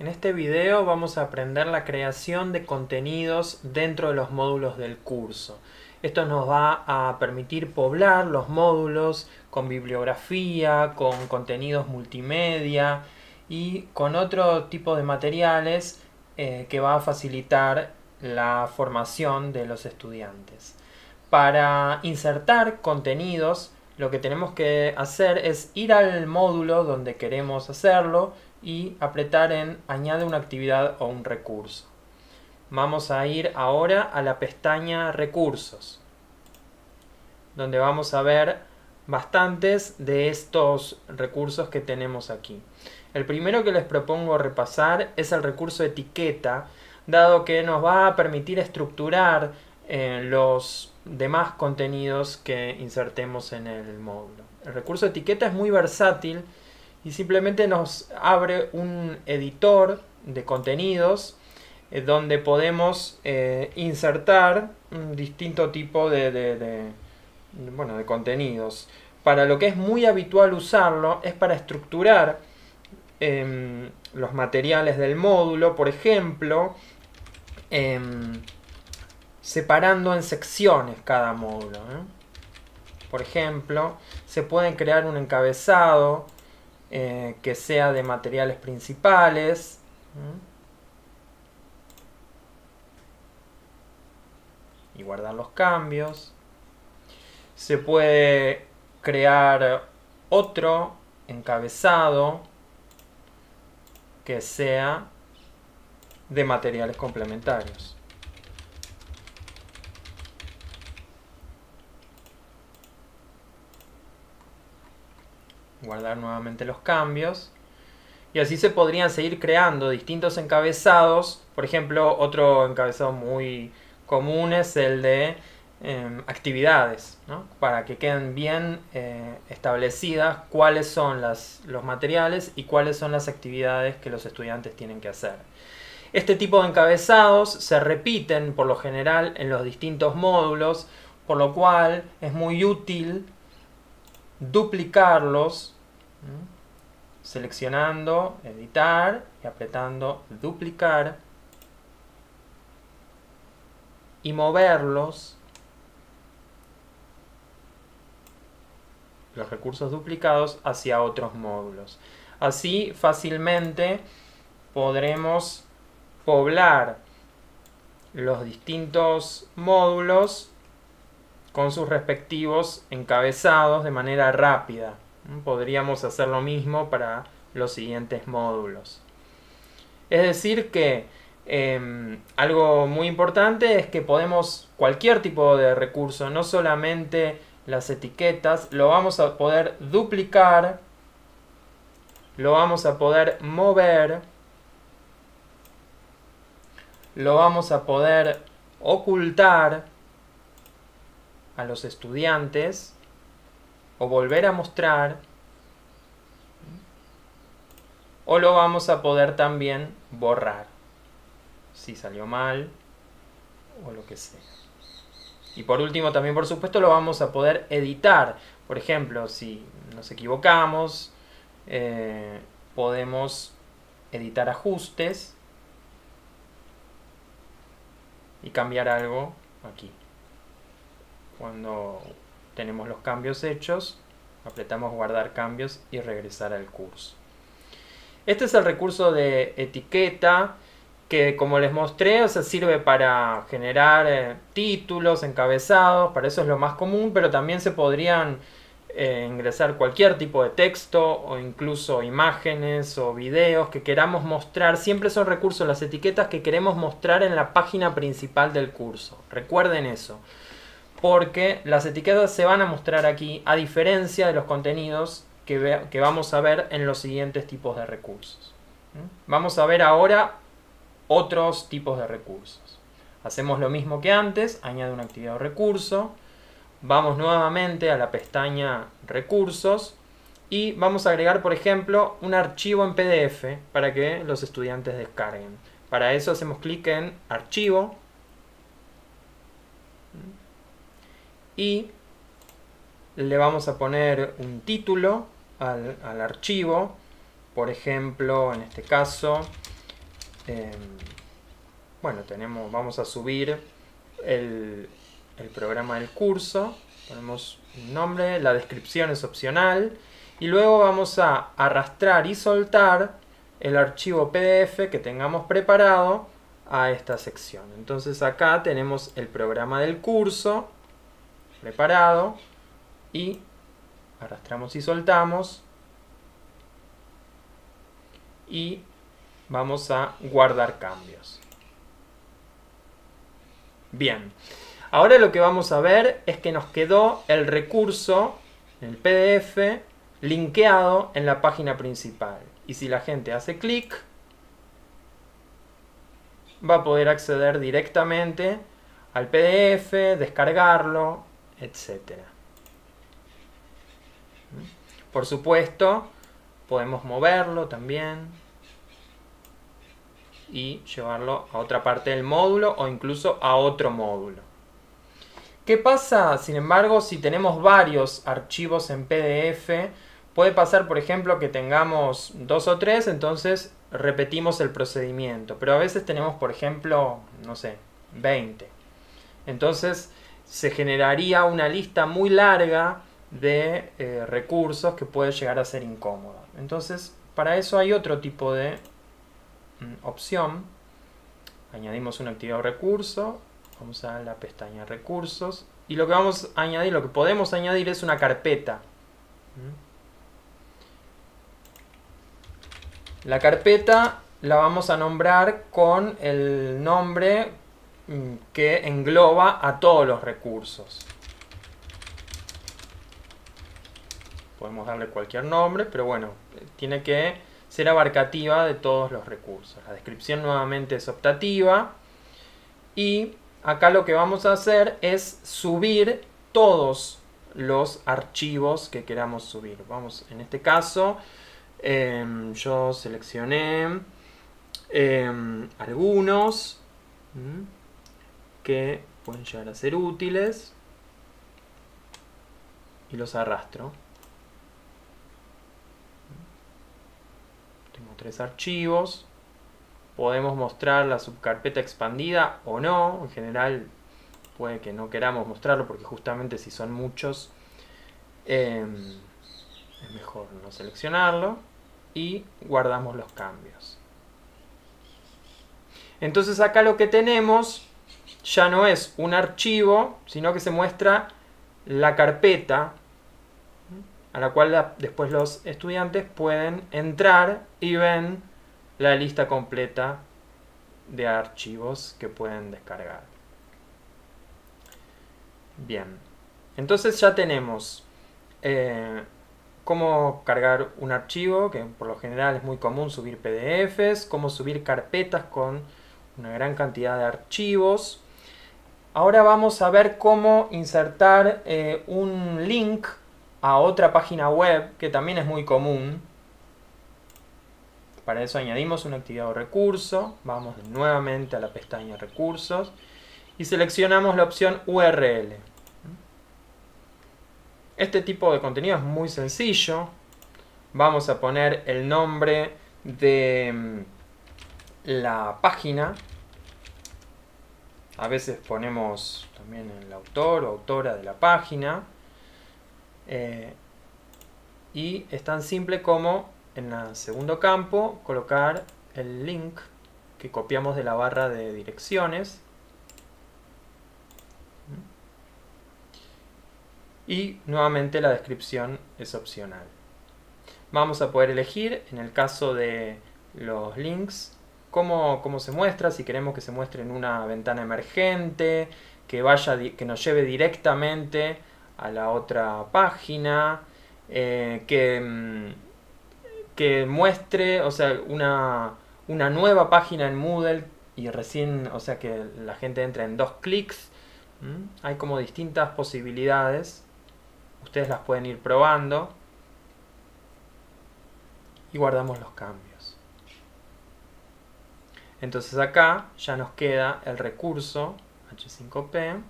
En este video vamos a aprender la creación de contenidos dentro de los módulos del curso. Esto nos va a permitir poblar los módulos con bibliografía, con contenidos multimedia y con otro tipo de materiales que va a facilitar la formación de los estudiantes. Para insertar contenidos, lo que tenemos que hacer es ir al módulo donde queremos hacerlo y apretar en añade una actividad o un recurso. Vamos a ir ahora a la pestaña recursos, donde vamos a ver bastantes de estos recursos que tenemos aquí. El primero que les propongo repasar es el recurso etiqueta, dado que nos va a permitir estructurar los demás contenidos que insertemos en el módulo. El recurso etiqueta es muy versátil y simplemente nos abre un editor de contenidos donde podemos insertar un distinto tipo de contenidos. Para lo que es muy habitual usarlo es para estructurar los materiales del módulo, por ejemplo, separando en secciones cada módulo. Por ejemplo, se puede crear un encabezado que sea de materiales principales. Y guardar los cambios. Se puede crear otro encabezado que sea de materiales complementarios. Guardar nuevamente los cambios. Y así se podrían seguir creando distintos encabezados. Por ejemplo, otro encabezado muy común es el de actividades, ¿no? Para que queden bien establecidas cuáles son los materiales y cuáles son las actividades que los estudiantes tienen que hacer. Este tipo de encabezados se repiten por lo general en los distintos módulos, por lo cual es muy útil duplicarlos, seleccionando editar y apretando duplicar y moverlos, los recursos duplicados, hacia otros módulos. Así fácilmente podremos poblar los distintos módulos con sus respectivos encabezados de manera rápida. Podríamos hacer lo mismo para los siguientes módulos. Es decir que algo muy importante es que podemos cualquier tipo de recurso, no solamente las etiquetas, lo vamos a poder duplicar, lo vamos a poder mover, lo vamos a poder ocultar a los estudiantes o volver a mostrar, o lo vamos a poder también borrar si salió mal o lo que sea. Y por último también, por supuesto, lo vamos a poder editar. Por ejemplo, si nos equivocamos, podemos editar ajustes y cambiar algo aquí. Cuando tenemos los cambios hechos, apretamos guardar cambios y regresar al curso. Este es el recurso de etiqueta que, como les mostré, sirve para generar títulos, encabezados, para eso es lo más común, pero también se podrían ingresar cualquier tipo de texto o incluso imágenes o videos que queramos mostrar. Siempre son recursos las etiquetas que queremos mostrar en la página principal del curso. Recuerden eso, porque las etiquetas se van a mostrar aquí a diferencia de los contenidos que vamos a ver en los siguientes tipos de recursos. Vamos a ver ahora otros tipos de recursos. Hacemos lo mismo que antes, añade una actividad o recurso. Vamos nuevamente a la pestaña recursos y vamos a agregar, por ejemplo, un archivo en PDF para que los estudiantes descarguen. Para eso hacemos clic en archivo y le vamos a poner un título al archivo. Por ejemplo, en este caso, bueno, vamos a subir el programa del curso. Ponemos un nombre, la descripción es opcional. Y luego vamos a arrastrar y soltar el archivo PDF que tengamos preparado a esta sección. Entonces acá tenemos el programa del curso preparado y arrastramos y soltamos y vamos a guardar cambios. Bien, ahora lo que vamos a ver es que nos quedó el recurso, el PDF, linkeado en la página principal. Y si la gente hace clic, va a poder acceder directamente al PDF, descargarlo, etc. Por supuesto, podemos moverlo también y llevarlo a otra parte del módulo o incluso a otro módulo. ¿Qué pasa, sin embargo, si tenemos varios archivos en PDF? Puede pasar, por ejemplo, que tengamos 2 o 3, entonces repetimos el procedimiento. Pero a veces tenemos, por ejemplo, no sé, 20. Entonces se generaría una lista muy larga de recursos que puede llegar a ser incómoda. Entonces, para eso hay otro tipo de opción. Añadimos una actividad o recurso. Vamos a la pestaña recursos. Y lo que vamos a añadir, lo que podemos añadir es una carpeta. La carpeta la vamos a nombrar con el nombre que engloba a todos los recursos. Podemos darle cualquier nombre, pero bueno, tiene que ser abarcativa de todos los recursos. La descripción nuevamente es optativa. Y acá lo que vamos a hacer es subir todos los archivos que queramos subir. Vamos, en este caso, yo seleccioné algunos que pueden llegar a ser útiles y los arrastro. Tengo 3 archivos. Podemos mostrar la subcarpeta expandida o no. En general puede que no queramos mostrarlo porque justamente si son muchos es mejor no seleccionarlo. Y guardamos los cambios. Entonces acá lo que tenemos ya no es un archivo, sino que se muestra la carpeta a la cual después los estudiantes pueden entrar y ven la lista completa de archivos que pueden descargar. Bien, entonces ya tenemos cómo cargar un archivo, que por lo general es muy común subir PDFs, cómo subir carpetas con una gran cantidad de archivos. Ahora vamos a ver cómo insertar un link a otra página web, que también es muy común. Para eso añadimos una actividad o recurso, vamos nuevamente a la pestaña recursos y seleccionamos la opción URL. Este tipo de contenido es muy sencillo. Vamos a poner el nombre de la página. A veces ponemos también el autor o autora de la página. Y es tan simple como en el segundo campo colocar el link que copiamos de la barra de direcciones. Y nuevamente la descripción es opcional. Vamos a poder elegir, en el caso de los links, cómo se muestra, si queremos que se muestre en una ventana emergente, que nos lleve directamente a la otra página, que muestre, o sea, una nueva página en Moodle y recién, o sea, que la gente entre en 2 clics. Hay como distintas posibilidades. Ustedes las pueden ir probando. Y guardamos los cambios. Entonces acá ya nos queda el recurso H5P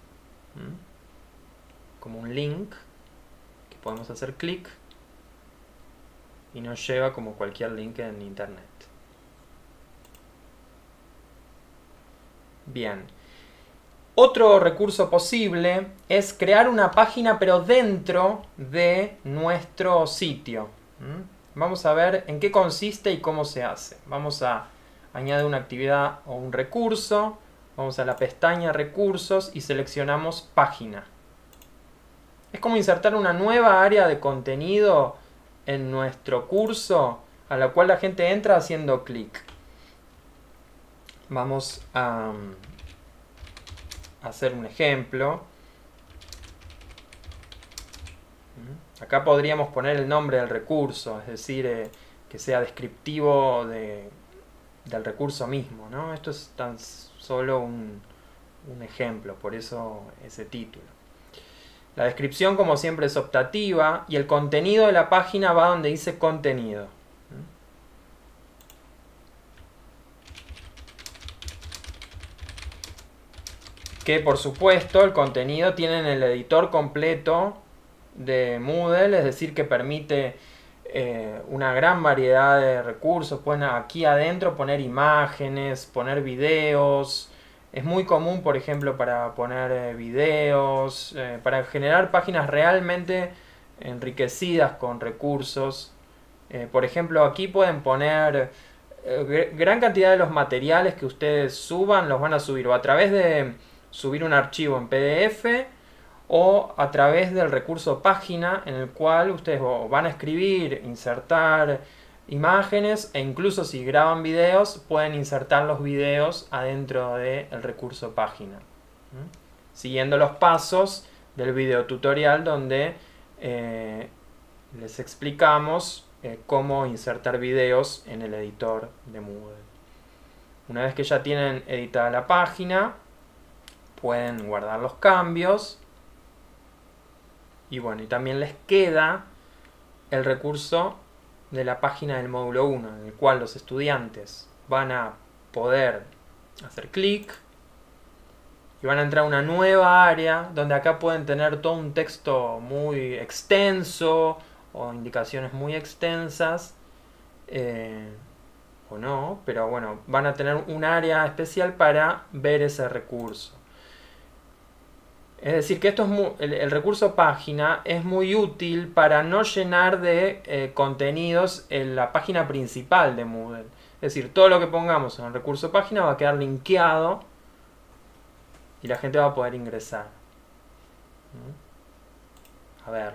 como un link que podemos hacer clic y nos lleva como cualquier link en internet. Bien. Otro recurso posible es crear una página pero dentro de nuestro sitio. Vamos a ver en qué consiste y cómo se hace. Vamos a añadir una actividad o un recurso. Vamos a la pestaña Recursos y seleccionamos Página. Es como insertar una nueva área de contenido en nuestro curso a la cual la gente entra haciendo clic. Vamos a hacer un ejemplo. Acá podríamos poner el nombre del recurso, es decir, que sea descriptivo del recurso mismo, ¿no? Esto es tan solo un ejemplo, por eso ese título. La descripción, como siempre, es optativa y el contenido de la página va donde dice contenido. Que por supuesto el contenido tiene en el editor completo de Moodle, es decir, que permite una gran variedad de recursos. Pueden aquí adentro poner imágenes, poner videos. Es muy común, por ejemplo, para poner videos, para generar páginas realmente enriquecidas con recursos. Por ejemplo, aquí pueden poner gran cantidad de los materiales que ustedes suban, los van a subir o a través de subir un archivo en PDF o a través del recurso página, en el cual ustedes van a escribir, insertar imágenes, e incluso si graban videos pueden insertar los videos adentro del recurso página, siguiendo los pasos del video tutorial donde les explicamos cómo insertar videos en el editor de Moodle. Una vez que ya tienen editada la página, pueden guardar los cambios. Y bueno, y también les queda el recurso de la página del módulo 1, en el cual los estudiantes van a poder hacer clic y van a entrar a una nueva área donde acá pueden tener todo un texto muy extenso o indicaciones muy extensas, o no, pero bueno, van a tener un área especial para ver ese recurso. Es decir, que esto es el recurso página es muy útil para no llenar de contenidos en la página principal de Moodle. Es decir, todo lo que pongamos en el recurso página va a quedar linkeado y la gente va a poder ingresar a verlo.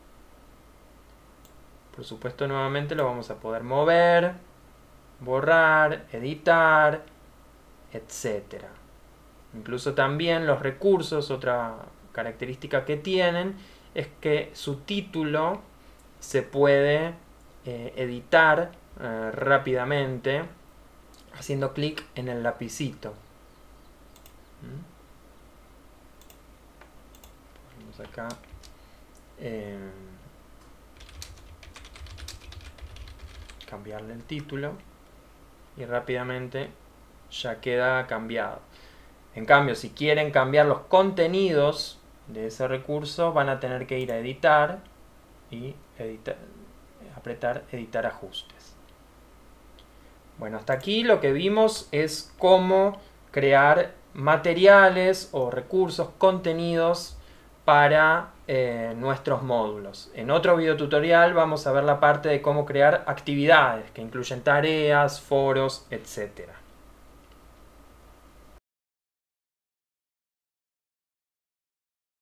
Por supuesto, nuevamente lo vamos a poder mover, borrar, editar, etcétera. Incluso también los recursos, otra característica que tienen es que su título se puede editar rápidamente haciendo clic en el lapicito. Vamos acá. Cambiarle el título y rápidamente ya queda cambiado. En cambio, si quieren cambiar los contenidos de ese recurso, van a tener que ir a editar y apretar editar ajustes. Bueno, hasta aquí lo que vimos es cómo crear materiales o recursos, contenidos para nuestros módulos. En otro video tutorial vamos a ver la parte de cómo crear actividades que incluyen tareas, foros, etc.